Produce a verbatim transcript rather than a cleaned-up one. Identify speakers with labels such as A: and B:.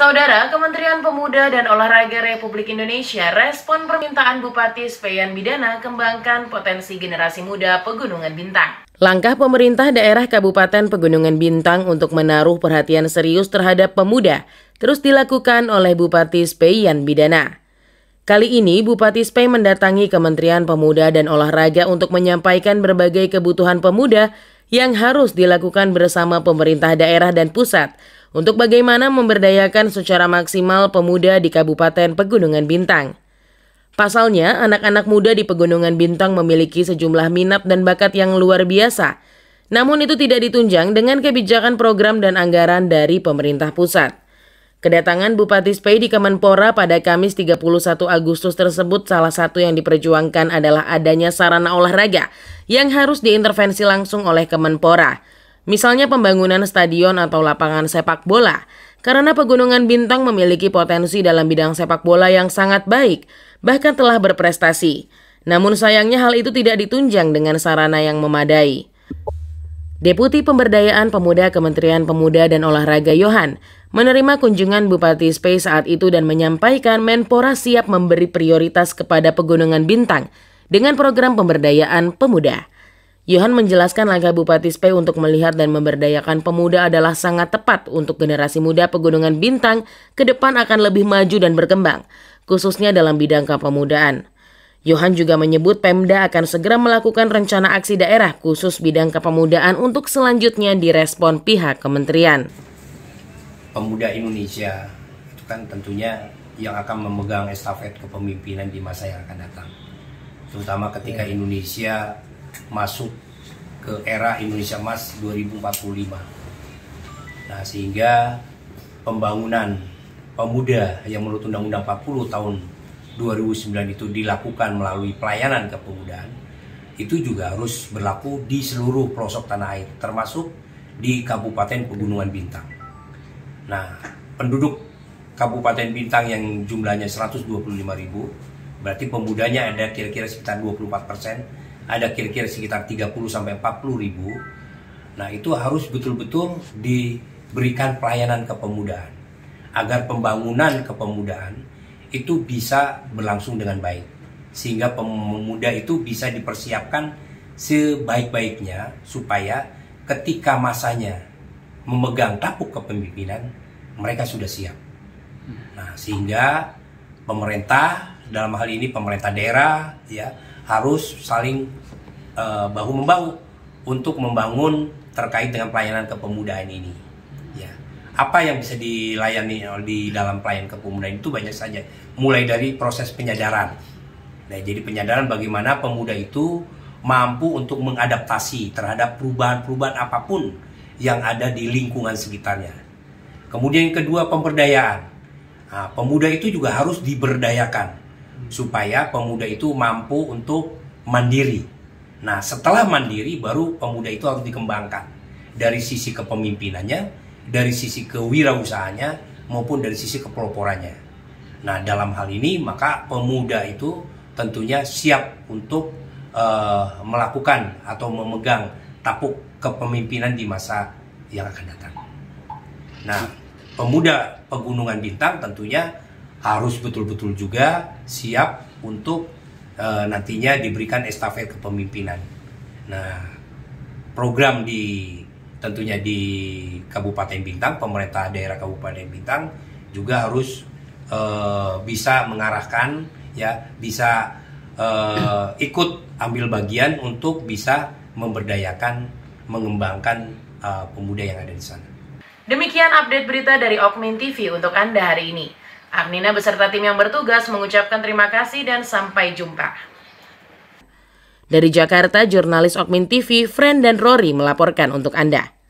A: Saudara, Kementerian Pemuda dan Olahraga Republik Indonesia respon permintaan Bupati Speyan Bidana kembangkan potensi generasi muda Pegunungan Bintang. Langkah pemerintah daerah Kabupaten Pegunungan Bintang untuk menaruh perhatian serius terhadap pemuda terus dilakukan oleh Bupati Speyan Bidana. Kali ini Bupati Spey mendatangi Kementerian Pemuda dan Olahraga untuk menyampaikan berbagai kebutuhan pemuda yang harus dilakukan bersama pemerintah daerah dan pusat untuk bagaimana memberdayakan secara maksimal pemuda di Kabupaten Pegunungan Bintang. Pasalnya, anak-anak muda di Pegunungan Bintang memiliki sejumlah minat dan bakat yang luar biasa. Namun itu tidak ditunjang dengan kebijakan program dan anggaran dari pemerintah pusat. Kedatangan Bupati Spey di Kemenpora pada Kamis tiga puluh satu Agustus tersebut salah satu yang diperjuangkan adalah adanya sarana olahraga yang harus diintervensi langsung oleh Kemenpora. Misalnya pembangunan stadion atau lapangan sepak bola, karena Pegunungan Bintang memiliki potensi dalam bidang sepak bola yang sangat baik, bahkan telah berprestasi. Namun sayangnya hal itu tidak ditunjang dengan sarana yang memadai. Deputi Pemberdayaan Pemuda Kementerian Pemuda dan Olahraga Yohan menerima kunjungan Bupati Spey saat itu dan menyampaikan Menpora siap memberi prioritas kepada Pegunungan Bintang dengan program pemberdayaan pemuda. Yohan menjelaskan langkah Bupati Spey untuk melihat dan memberdayakan pemuda adalah sangat tepat untuk generasi muda Pegunungan Bintang ke depan akan lebih maju dan berkembang, khususnya dalam bidang kepemudaan. Yohan juga menyebut Pemda akan segera melakukan rencana aksi daerah khusus bidang kepemudaan untuk selanjutnya direspon pihak kementerian.
B: Pemuda Indonesia itu kan tentunya yang akan memegang estafet kepemimpinan di masa yang akan datang. Terutama ketika Indonesia masuk ke era Indonesia Emas dua ribu empat puluh lima. Nah, sehingga pembangunan pemuda yang menurut Undang-Undang empat puluh tahun dua ribu sembilan itu dilakukan melalui pelayanan kepemudaan, itu juga harus berlaku di seluruh pelosok tanah air, termasuk di Kabupaten Pegunungan Bintang. Nah, penduduk Kabupaten Bintang yang jumlahnya seratus dua puluh lima ribu, berarti pemudanya ada kira-kira sekitar dua puluh empat persen, ada kira-kira sekitar tiga puluh sampai empat puluh ribu. Nah, itu harus betul-betul diberikan pelayanan kepemudaan agar pembangunan kepemudaan itu bisa berlangsung dengan baik, sehingga pemuda itu bisa dipersiapkan sebaik-baiknya supaya ketika masanya memegang tampuk kepemimpinan mereka sudah siap. Nah, sehingga pemerintah, dalam hal ini pemerintah daerah, ya, harus saling uh, bahu-membahu untuk membangun terkait dengan pelayanan kepemudaan ini. Ya, apa yang bisa dilayani di dalam pelayanan kepemudaan itu banyak saja, mulai dari proses penyadaran. Nah, jadi penyadaran bagaimana pemuda itu mampu untuk mengadaptasi terhadap perubahan-perubahan apapun yang ada di lingkungan sekitarnya. Kemudian yang kedua, pemberdayaan. Nah, pemuda itu juga harus diberdayakan supaya pemuda itu mampu untuk mandiri. Nah, setelah mandiri baru pemuda itu harus dikembangkan dari sisi kepemimpinannya, dari sisi kewirausahaannya, maupun dari sisi kepeloporannya. Nah, dalam hal ini maka pemuda itu tentunya siap untuk uh, melakukan atau memegang tampuk kepemimpinan di masa yang akan datang. Nah, pemuda Pegunungan Bintang tentunya harus betul-betul juga siap untuk e, nantinya diberikan estafet kepemimpinan. Nah, program di tentunya di Kabupaten Bintang, pemerintah daerah Kabupaten Bintang juga harus e, bisa mengarahkan, ya, bisa e, ikut ambil bagian untuk bisa memberdayakan, mengembangkan e, pemuda yang ada di sana.
A: Demikian update berita dari Okmin T V untuk Anda hari ini. Agnina beserta tim yang bertugas mengucapkan terima kasih dan sampai jumpa. Dari Jakarta, jurnalis Okmin T V, Friend dan Rory melaporkan untuk Anda.